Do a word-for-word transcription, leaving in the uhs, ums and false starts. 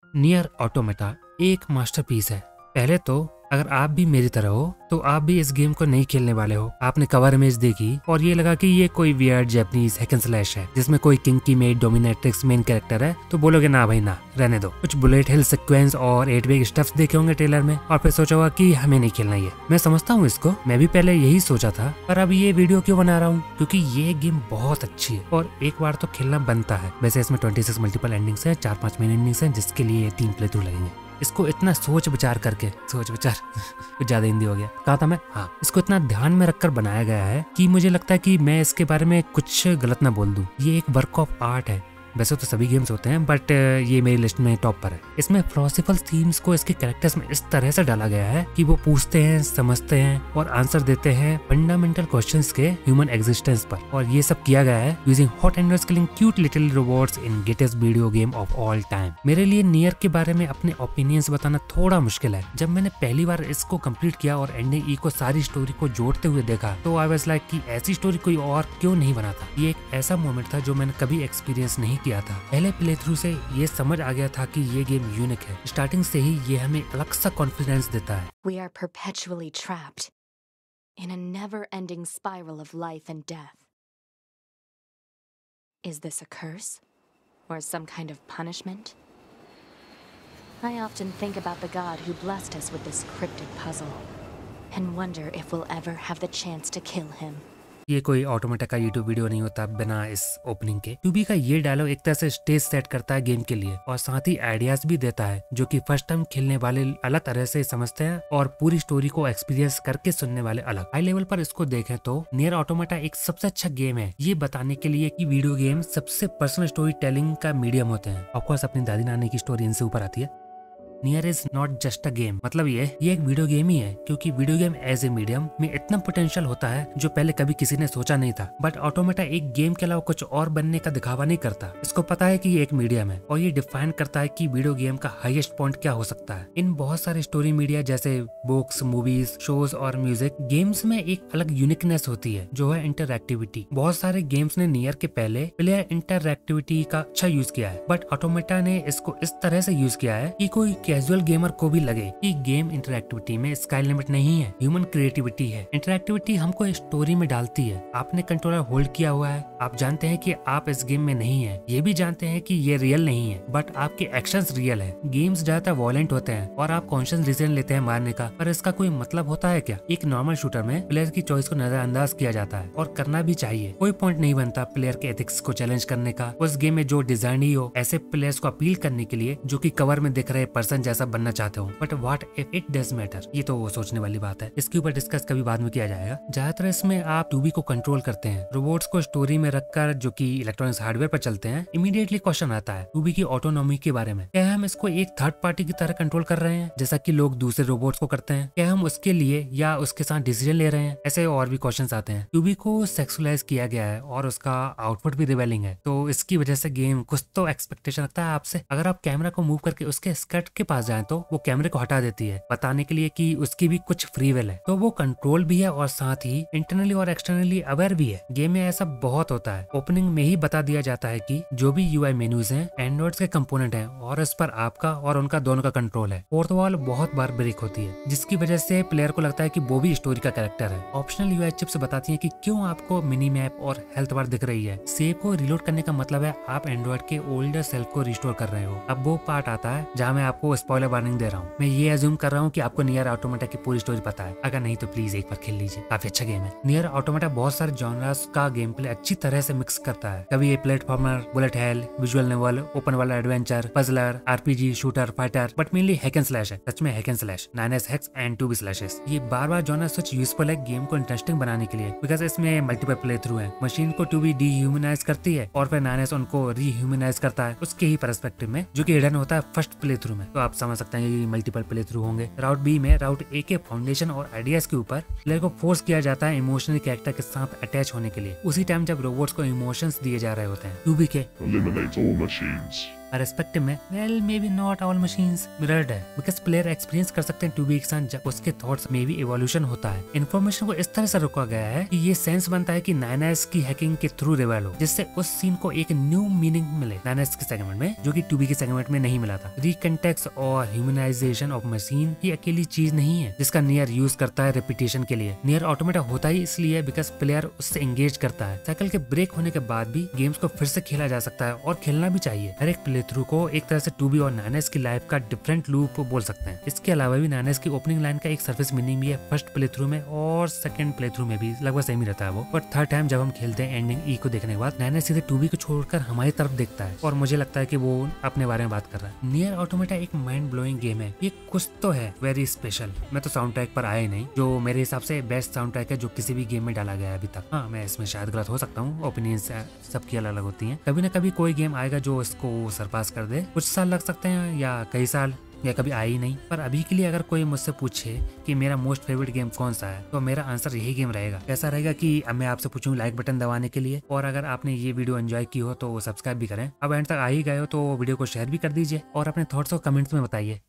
Near Automata एक masterpiece है। पहले तो अगर आप भी मेरी तरह हो तो आप भी इस गेम को नहीं खेलने वाले हो। आपने कवर इमेज देखी और ये लगा कि ये कोई weird Japanese hack and slash है जिसमें कोई kinky maid dominatrix main character है, तो बोलोगे ना भाई ना, रहने दो। कुछ बुलेट हिल सीक्वेंस और एट बिट स्टफ्स देखे होंगे ट्रेलर में और फिर सोचा होगा कि हमें नहीं खेलना ये। मैं समझता हूँ इसको, मैं भी पहले यही सोचा था, पर अब ये वीडियो क्यों बना रहा हूँ क्योंकि ये गेम बहुत अच्छी है और एक बार तो खेलना बनता है। वैसे इसमें छब्बीस मल्टीपल एंडिंग्स है, चार पांच मेन एंडिंग्स है जिसके लिए तीन प्ले थ्रू लगेंगे। इसको इतना सोच विचार करके सोच विचार कुछ ज्यादा हिंदी हो गया, कहा था मैं, हाँ, इसको इतना ध्यान में रखकर बनाया गया है कि मुझे लगता है कि मैं इसके बारे में कुछ गलत ना बोल दूं। ये एक वर्क ऑफ आर्ट है। वैसे तो सभी गेम्स होते हैं बट ये मेरी लिस्ट में टॉप पर है। इसमें फिलोसॉफिकल थीम्स को इसके कैरेक्टर्स में इस तरह से डाला गया है कि वो पूछते हैं, समझते हैं और आंसर देते हैं फंडामेंटल क्वेश्चंस के ह्यूमन एग्जिस्टेंस पर। और ये सब किया गया है using hot and killing cute little robots in greatest video game of all time. मेरे लिए नियर के बारे में अपने ओपिनियंस बताना थोड़ा मुश्किल है। जब मैंने पहली बार इसको कंप्लीट किया और एंडिंग ई को सारी स्टोरी को जोड़ते हुए देखा तो आई वाज लाइक कि ऐसी स्टोरी कोई और क्यों नहीं बनाता। ये एक ऐसा मोमेंट था जो मैंने कभी एक्सपीरियंस नहीं किया था। पहले प्ले थ्रू से ये समझ आ गया था कि ये गेम यूनिक है। स्टार्टिंग से ही ये हमें अलग सा कॉन्फिडेंस देता है। We are perpetually trapped in a never-ending spiral of life and death. Is this a curse or some kind of punishment? I often think about the God who blessed us with this cryptic puzzle and wonder if we'll ever have the chance to kill him. ये कोई automata का YouTube video नहीं होता बिना इस opening के। To be का ये डायलॉग एक तरह से स्टेज सेट करता है गेम के लिए और साथ ही आइडियाज भी देता है जो कि फर्स्ट टाइम खेलने वाले अलग तरह से समझते हैं और पूरी स्टोरी को एक्सपीरियंस करके सुनने वाले अलग। हाई लेवल पर इसको देखें तो नियर ऑटोमेटा एक सबसे अच्छा गेम है ये बताने के लिए कि वीडियो गेम सबसे पर्सनल स्टोरी टेलिंग का मीडियम होते हैं। ऑफकोर्स अपनी दादी नानी की स्टोरी इनसे ऊपर आती है। Nier is not just a game, मतलब ये ये एक वीडियो गेम ही है क्योंकि video game as a medium में इतना पोटेंशियल होता है जो पहले कभी किसी ने सोचा नहीं था। बट ऑटोमेटा एक गेम के अलावा कुछ और बनने का दिखावा नहीं करता। इसको पता है कि ये एक मीडियम है और ये डिफाइन करता है कि वीडियो गेम का हाईएस्ट पॉइंट क्या हो सकता है। इन बहुत सारे स्टोरी मीडिया जैसे बुक्स, मूवीज, शोज और म्यूजिक, गेम्स में एक अलग यूनिकनेस होती है जो है इंटरएक्टिविटी। बहुत सारे गेम्स ने नियर के पहले प्लेयर इंटरएक्टिविटी का अच्छा यूज किया है बट ऑटोमेटा ने इसको इस तरह से यूज किया है कि कोई कैजुअल गेमर को भी लगे कि गेम इंटरएक्टिविटी में स्काई लिमिट नहीं है, ह्यूमन क्रिएटिविटी है। इंटरएक्टिविटी हमको स्टोरी में डालती है। आपने कंट्रोलर होल्ड किया हुआ है, आप जानते हैं कि आप इस गेम में नहीं है, ये भी जानते हैं कि ये रियल नहीं है बट आपके एक्शंस रियल है। गेम्स ज्यादातर वॉयलेंट होते हैं और आप कॉन्शियस डिसीजन लेते हैं मारने का, पर इसका कोई मतलब होता है क्या? एक नॉर्मल शूटर में प्लेयर की चॉइस को नजरअंदाज किया जाता है और करना भी चाहिए। कोई पॉइंट नहीं बनता प्लेयर के एथिक्स को चैलेंज करने का। उस गेम में जो डिजाइन ही हो ऐसे प्लेयर्स को अपील करने के लिए जो कि कवर में दिख रहे पर्सन जैसा बनना चाहते हो। But what if it does matter, ये तो वो सोचने वाली बात है। इसके ऊपर डिस्कस कभी बाद में किया जाएगा। ज्यादातर इसमें आप टू बी को कंट्रोल करते हैं, रोबोट्स को स्टोरी में रखकर जो कि इलेक्ट्रॉनिक्स हार्डवेयर पर चलते हैं। इमीडिएटली क्वेश्चन आता है टू बी की ऑटोनॉमी के बारे में। क्या हम इसको एक थर्ड पार्टी की तरह कंट्रोल कर रहे हैं जैसा कि लोग दूसरे रोबोट्स को करते हैं? क्या हम उसके लिए या उसके साथ डिसीजन ले रहे हैं? ऐसे और भी क्वेश्चंस आते हैं। टू बी को सेक्सुअलाइज किया गया है और उसका आउटपुट भी रिवेलिंग है, तो इसकी वजह से गेम कुछ तो एक्सपेक्टेशन रखता है आपसे। अगर आप कैमरा को मूव करके उसके स्कर्ट के पास जाए तो वो कैमरे को हटा देती है बताने के लिए कि उसकी भी कुछ फ्री विल है। तो वो कंट्रोल भी है और साथ ही इंटरनली और एक्सटर्नली अवेयर भी है। गेम में ऐसा बहुत होता है। ओपनिंग में ही बता दिया जाता है कि जो भी यूआई मेन्यूज हैं एंड्रॉइड के कंपोनेंट हैं और इस पर आपका और उनका दोनों का कंट्रोल है। फोर्थ वॉल बहुत बार ब्रेक होती है जिसकी वजह से प्लेयर को लगता है कि वो भी स्टोरी का कैरेक्टर है। ऑप्शनल यूआई चिप्स बताती है कि क्यों आपको मिनी मैप और हेल्थ बार दिख रही है। सेव को रिलोड करने का मतलब है आप एंड्रॉइड के ओल्डर सेल्फ को रिस्टोर कर रहे हो। अब वो पार्ट आता है जहाँ मैं आपको स्पॉइलर वार्निंग दे रहा हूँ। मैं ये एज्यूम कर रहा हूँ कि आपको नियर ऑटोमेटा की पूरी स्टोरी पता है, अगर नहीं तो प्लीज एक बार खेल लीजिए, काफी अच्छा गेम है। नियर ऑटोमेटा बहुत सारे जॉनर्स का गेम प्ले अच्छी तरह से मिक्स करता है। कभी ये platformer, bullet hell, visual novel, open world adventure, puzzler, RPG, shooter, fighter, but mainly hack and slash है। सच में hack and slash, nine S hacks and two B slashes. ये बार बार जॉनर सच यूजफुल है गेम को interesting बनाने के लिए बिकॉज इसमें मल्टीपल प्ले थ्रू है। मशीन को टू बी डीह्यूमनाइज करती है और फिर नाइन एस उनको रीह्यूमनाइज करता है उसके ही पर्सपेक्टिव में जो कि हिडन होता है फर्स्ट प्ले थ्रू में। तो आप समझ सकते हैं कि मल्टीपल प्ले थ्रू होंगे। राउट बी में राउट ए के फाउंडेशन और आइडियाज के ऊपर प्लेयर को फोर्स किया जाता है इमोशनल कैरेक्टर के साथ अटैच होने के लिए, उसी टाइम जब रोबोट्स को इमोशंस दिए जा रहे होते हैं। टू बी के Eliminate all machines. परस्पेक्टिव में well may be not all machines mirrored है, बिकॉज प्लेयर एक्सपीरियंस कर सकते हैं टू बी के साथ जब उसके थॉट्स में भी इवोल्यूशन होता है। इन्फॉर्मेशन को इस तरह से रोका गया है कि ये सेंस बनता है कि नाइन एस की हैकिंग के थ्रू रिवेल हो, जिससे उस सीन को एक न्यू मीनिंग मिले नाइन एस के सेगमेंट में, जो कि टू बी के सेगमेंट में नहीं मिला था। रिकंटेक्स्ट और ह्यूमनाइजेशन ऑफ मशीन ही अकेली चीज नहीं है जिसका नियर यूज करता है रेपिटेशन के लिए। नियर ऑटोमेटा होता ही इसलिए बिकॉज प्लेयर उससे एंगेज करता है। साइकिल के ब्रेक होने के बाद भी गेम्स को फिर से खेला जा सकता है और खेलना भी चाहिए। हर एक प्ले थ्रू को एक तरह से टू बी और नाइन एस की लाइफ का डिफरेंट लूप बोल सकते हैं। इसके अलावा भी नाइन एस की ओपनिंग लाइन का एक सरफेस मीनिंग भी है फर्स्ट प्ले थ्रू में और सेकंड प्ले थ्रू में भी लगभग सेम ही रहता है वो। और थर्ड टाइम जब हम खेलते हैं एंडिंग ई को देखने के बाद नाइन एस सीधे टू बी को छोड़कर हमारी तरफ देखता है और मुझे लगता है कि वो अपने बारे में बात कर रहा है। नियर ऑटोमेटा एक माइंड ब्लोइंग गेम है, ये कुछ तो है वेरी स्पेशल। मैं तो साउंड ट्रैक पर आया ही नहीं, जो मेरे हिसाब से बेस्ट साउंड ट्रैक है जो किसी भी गेम में डाला गया है अभी तक। हाँ, मैं इसमें शायद गलत हो सकता हूँ, ओपिनियंस सबकी अलग अलग होती हैं। कभी ना कभी कोई गेम आएगा जो इसको सरपास कर दे। कुछ साल लग सकते हैं या कई साल या कभी आई ही नहीं, पर अभी के लिए अगर कोई मुझसे पूछे कि मेरा मोस्ट फेवरेट गेम कौन सा है तो मेरा आंसर यही गेम रहेगा। कैसा रहेगा कि अब मैं आपसे पूछूं लाइक बटन दबाने के लिए, और अगर आपने ये वीडियो एंजॉय की हो तो सब्सक्राइब भी करें। अब एंड तक आ ही गए हो तो वीडियो को शेयर भी कर दीजिए और अपने थॉट्स को कमेंट्स में बताइए।